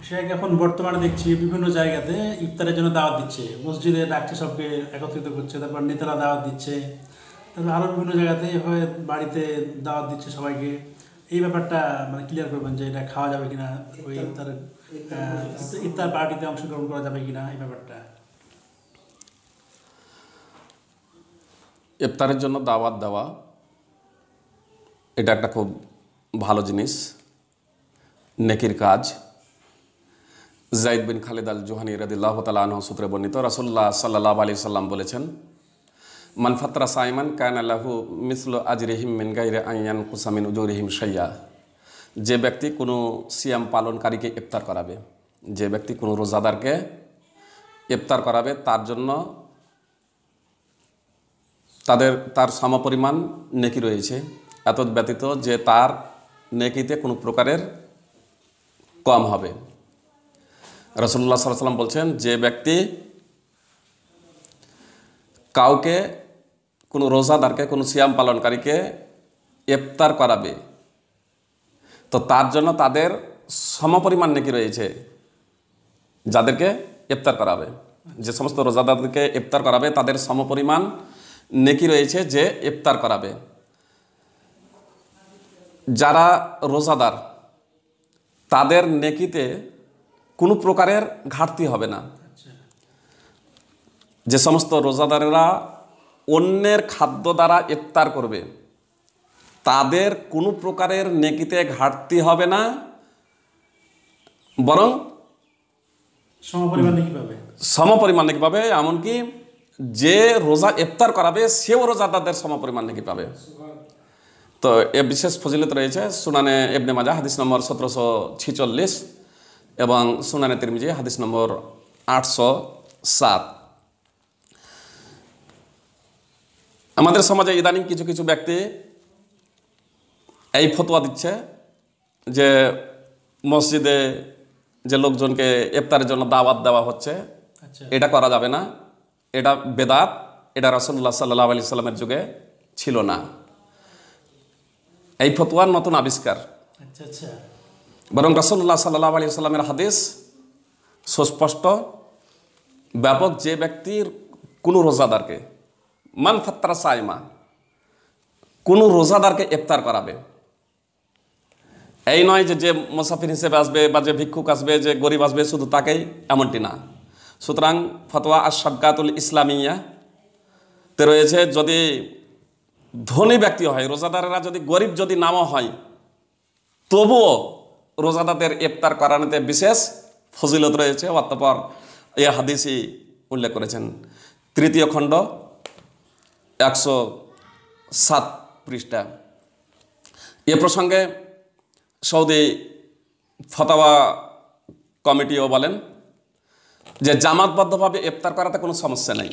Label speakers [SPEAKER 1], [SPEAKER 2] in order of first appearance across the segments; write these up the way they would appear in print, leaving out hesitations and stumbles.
[SPEAKER 1] শেখ এখন বর্তমানে দেখছি বিভিন্ন জায়গাতে ইফতারের জন্য দাওয়াত দিচ্ছে, মসজিদে ডাকছে, সবকে একত্রিত করছে, তারপর নেতারা দাওয়াত দিচ্ছে, তারপর আরও বিভিন্ন জায়গাতে হয় বাড়িতে দাওয়াত দিচ্ছে সবাইকে। এই ব্যাপারটা মানে ক্লিয়ার করবেন যে এটা খাওয়া যাবে কিনা, ওই ইফতার ইফতার পার্টিতে অংশগ্রহণ করা যাবে কিনা এই ব্যাপারটা।
[SPEAKER 2] ইফতারের জন্য দাওয়াত দেওয়া এটা একটা খুব ভালো জিনিস, নেকির কাজ। যায়েদ বিন খালিদ আল জুহানি রাদিয়াল্লাহু তাআলা আনহু সূত্রে বর্ণিত, রাসূলুল্লাহ সাল্লাল্লাহু আলাইহি সাল্লাম বলেছেন, মান ফাতরা সাইমান কানা লাহু মিসলু আজরিহিম মিন গায়রি আন ইয়ানকুসা মিন উজুরিহিম শাইয়্যা। যে ব্যক্তি কোনো সিয়াম পালনকারীকে ইফতার করাবে, যে ব্যক্তি কোনো রোজাদারকে ইফতার করাবে, তার জন্য তার সমপরিমাণ নেকি রয়েছে, এত ব্যতীত যে তার নেকিতে কোনো প্রকারের কম হবে। রাসূলুল্লাহ সাল্লাল্লাহু আলাইহি সাল্লাম বলছেন, যে ব্যক্তি কাউকে, কোনো রোজাদারকে, কোনো সিয়াম পালনকারীকে ইফতার করাবে, তো তার জন্য তাদের সমপরিমাণ নেকি রয়েছে যাদেরকে ইফতার করাবে। যে সমস্ত রোজাদারদেরকে ইফতার করাবে তাদের সমপরিমাণ নেকি রয়েছে যে ইফতার করাবে। যারা রোজাদার তাদের নেকিতে কোনো প্রকারের ঘাটতি হবে না। যে সমস্ত রোজাদারেরা অন্যের খাদ্য দ্বারা ইফতার করবে তাদের কোনো প্রকারের নেকিতে ঘাটতি হবে না, বরং সমপরিমাণ নেকি পাবে। এমনকি যে রোজা ইফতার করাবে সেও রোজাদারদের সমপরিমাণ নেকি পাবে। তো এ বিশেষ ফজিলত রয়েছে সুনানে ইবনে মাজাহ হাদিস নম্বর 1746 এবং সুনানে তিরমিজি হাদিস নম্বর 807। আমাদের সমাজে ইদানিং কিছু কিছু ব্যক্তি এই ফতোয়া দিচ্ছে যে মসজিদে যে লোকজনকে ইফতারের জন্য দাওয়াত দেওয়া হচ্ছে এটা করা যাবে না, এটা বেদাত, এটা রাসূলুল্লাহ সাল্লাল্লাহু আলাইহি সাল্লামের যুগে ছিল না। এই ফতোয়ার নতুন আবিষ্কার। বরং রাসূলুল্লাহ সাল্লাল্লাহু আলাইহি সাল্লামের হাদিস সুস্পষ্ট, ব্যাপক। যে ব্যক্তির কোনো রোজাদারকে, মান ফাত্তারা সাইমা, কোনো রোজাদারকে ইফতার করাবে, এই নয় যে যে মুসাফির হিসেবে আসবে বা যে ভিক্ষুক আসবে, যে গরিব আসবে শুধু তাকেই, এমনটি না। সুতরাং ফতোয়া আশ-শাবকাতুল ইসলামিয়া তে রয়েছে, যদি ধনী ব্যক্তি হয়, রোজাদারেরা যদি গরিব যদি নামও হয়, তবুও রোজাদারদের ইফতার করানোতে বিশেষ ফজিলত রয়েছে। অতঃপর এই হাদিসই উল্লেখ করেছেন, তৃতীয় খণ্ড 107 পৃষ্ঠা। এ প্রসঙ্গে সৌদি ফতোয়া কমিটিও বলেন যে জামাতবদ্ধভাবে ইফতার করাতে কোনো সমস্যা নেই।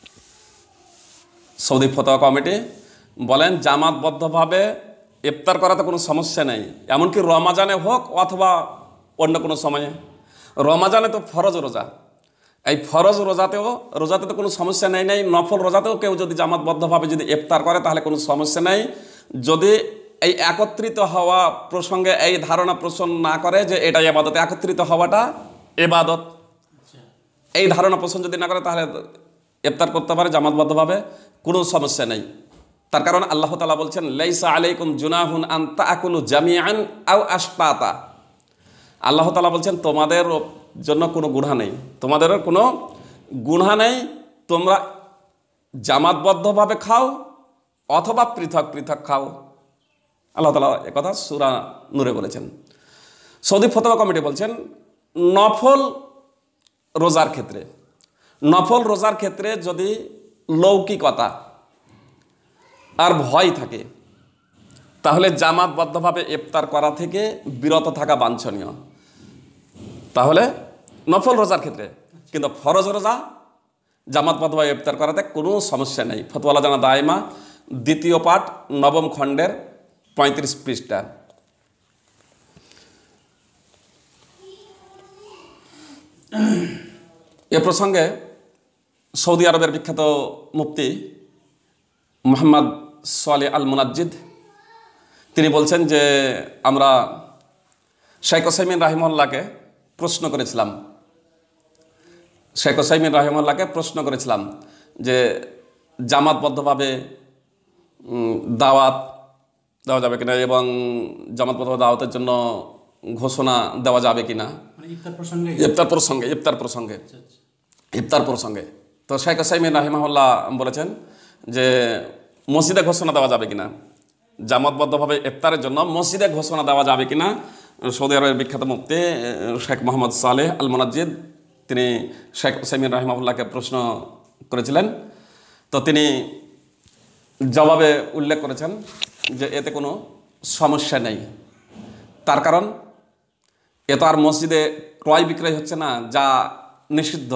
[SPEAKER 2] সৌদি ফতোয়া কমিটি বলেন জামাতবদ্ধভাবে ইফতার করাতে কোনো সমস্যা নেই, এমনকি রমাজানে হোক অথবা অন্য কোনো সময়ে। রমাজানে তো ফরজ রোজা, এই ফরজ রোজাতে তো কোনো সমস্যা নেই। নফল রোজাতেও কেউ যদি জামাতবদ্ধভাবে যদি ইফতার করে তাহলে কোনো সমস্যা নেই, যদি এই একত্রিত হওয়া প্রসঙ্গে এই ধারণা পোষণ না করে যে এটা ইবাদত, একত্রিত হওয়াটা ইবাদত, এই ধারণা পোষণ যদি না করে তাহলে ইফতার করতে পারে জামাতবদ্ধভাবে, কোনো সমস্যা নেই। তার কারণ আল্লাহ তাআলা বলছেন, লাইসা আলাইকুম জুনাহুন আন তাকুলু জামিআন আও আশতাতা। আল্লাহ তাআলা বলছেন তোমাদের জন্য কোনো গুনাহ নেই, তোমাদেরও কোনো গুনাহ নেই, তোমরা জামাতবদ্ধভাবে খাও অথবা পৃথক পৃথক খাও। আল্লাহ তাআলা একথা সূরা নূরে বলেছেন। সৌদি ফতোয়া কমিটি বলছেন নফল রোজার ক্ষেত্রে যদি লৌকিকতা আর ভয় থাকে তাহলে জামাতবদ্ধভাবে ইফতার করা থেকে বিরত থাকা বাঞ্ছনীয়। তাহলে নফল রোজার ক্ষেত্রে, কিন্তু ফরজ রোজা জামাতবদ্ধভাবে ইফতার করাতে কোনো সমস্যা নেই। ফতোয়া জানা দায়মা দ্বিতীয় পাঠ 9ম খণ্ডের 35 পৃষ্ঠা। এ প্রসঙ্গে সৌদি আরবের বিখ্যাত মুফতি মুহাম্মদ সালেহ আল মুনাজ্জিদ তিনি বলছেন যে আমরা শাইখ উসাইমিন রাহিমাহুল্লাহকে প্রশ্ন করেছিলাম, শেখ ওসাইমিন রাহিমাহুল্লাহকে প্রশ্ন করেছিলাম যে জামাতবদ্ধভাবে দাওয়াত দেওয়া যাবে কিনা এবং জামাতবদ্ধভাবে দাওয়াতের জন্য ঘোষণা দেওয়া যাবে কিনা
[SPEAKER 1] মানে ইফতার প্রসঙ্গে।
[SPEAKER 2] ইফতার প্রসঙ্গে তো শেখ ওসাইমিন রাহিমাহুল্লাহ বলেছেন যে মসজিদে ঘোষণা দেওয়া যাবে কিনা, জামাতবদ্ধভাবে ইফতারের জন্য মসজিদে ঘোষণা দেওয়া যাবে কিনা। সৌদি আরবের বিখ্যাত মুফতি শেখ মোহাম্মদ সালেহ আল মুনাজ্জিদ তিনি শেখ ওসাইমিন রাহিমাহুল্লাহকে প্রশ্ন করেছিলেন। তো তিনি জবাবে উল্লেখ করেছেন যে এতে কোনো সমস্যা নেই। তার কারণ এ তো আর মসজিদে ক্রয় বিক্রয় হচ্ছে না, যা নিষিদ্ধ।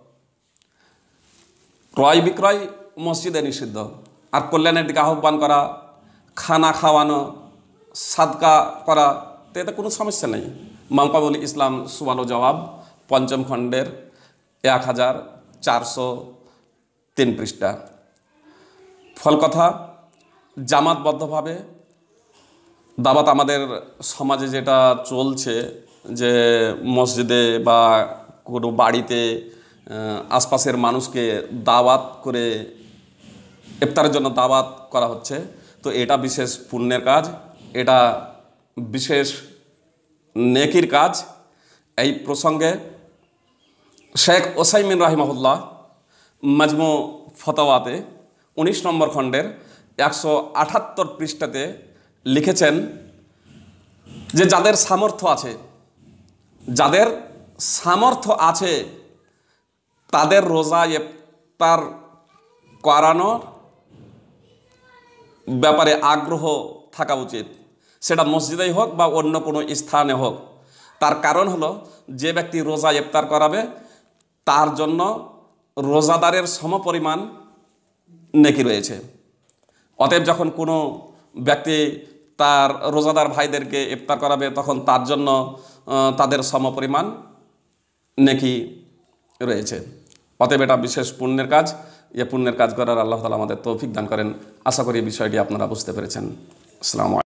[SPEAKER 2] ক্রয় বিক্রয় মসজিদে নিষিদ্ধ। আর কল্যাণের দিকে আহ্বান করা, খানা খাওয়ানো, সাদকা করা, তো এতে কোনো সমস্যা নেই। মামকাবুল ইসলাম সুয়াল ও জবাব ৫ম খণ্ডের ১,৪০৩ পৃষ্ঠা। ফল কথা, জামাতবদ্ধভাবে দাওয়াত আমাদের সমাজে যেটা চলছে যে মসজিদে বা কোনো বাড়িতে আশপাশের মানুষকে দাওয়াত করে ইফতারের জন্য দাওয়াত করা হচ্ছে, তো এটা বিশেষ পুণ্যের কাজ, এটা বিশেষ নেকির কাজ। এই প্রসঙ্গে শেখ ওসাইমিন রাহিমাহুল্লাহ মাজমু ফতোয়াতে ১৯ নম্বর খণ্ডের ১৭৮ পৃষ্ঠাতে লিখেছেন যে যাদের সামর্থ্য আছে তাদের রোজা ইফতার করানোর ব্যাপারে আগ্রহ থাকা উচিত, সেটা মসজিদেই হোক বা অন্য কোনো স্থানে হোক। তার কারণ হলো যে ব্যক্তি রোজা ইফতার করাবে তার জন্য রোজাদারের সমপরিমাণ নেকি রয়েছে। অতএব যখন কোনো ব্যক্তি তার রোজাদার ভাইদেরকে ইফতার করাবে তখন তার জন্য তাদের সমপরিমাণ নেকি রয়েছে। অতএব এটা বিশেষ পুণ্যের কাজ। এ পুণ্যের কাজ করার আল্লাহ তাআলা আমাদের তৌফিক দান করেন। আশা করি বিষয়টি আপনারা বুঝতে পেরেছেন। আসসালামু আলাইকুম।